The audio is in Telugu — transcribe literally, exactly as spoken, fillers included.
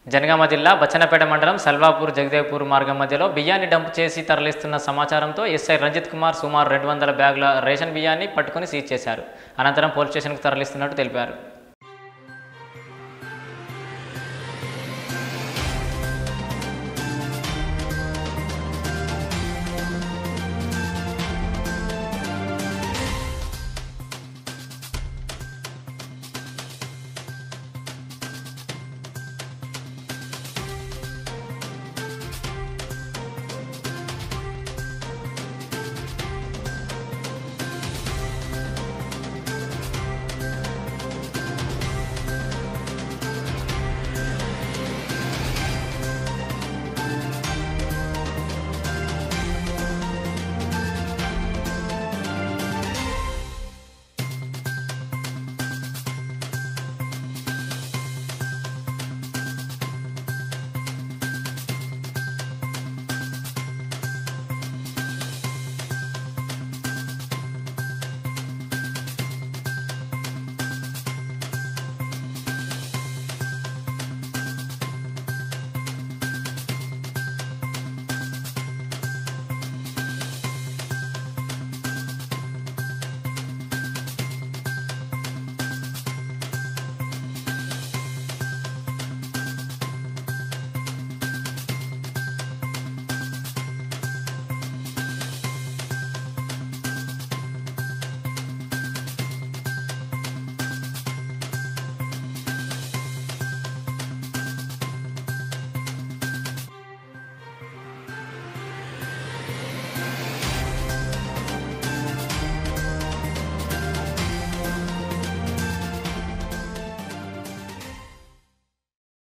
జనగామ జిల్లా బచ్చన్నపేట మండలం సల్వాపూర్ జగదేవ్పూర్ మార్గం మధ్యలో బియ్యాన్ని డంప్ చేసి తరలిస్తున్న సమాచారంతో ఎస్ఐ రంజిత్ కుమార్ సుమారు రెండు వందల బ్యాగుల రేషన్ బియ్యాన్ని పట్టుకుని సీజ్ చేశారు. అనంతరం పోలీస్ స్టేషన్కు తరలిస్తున్నట్టు తెలిపారు.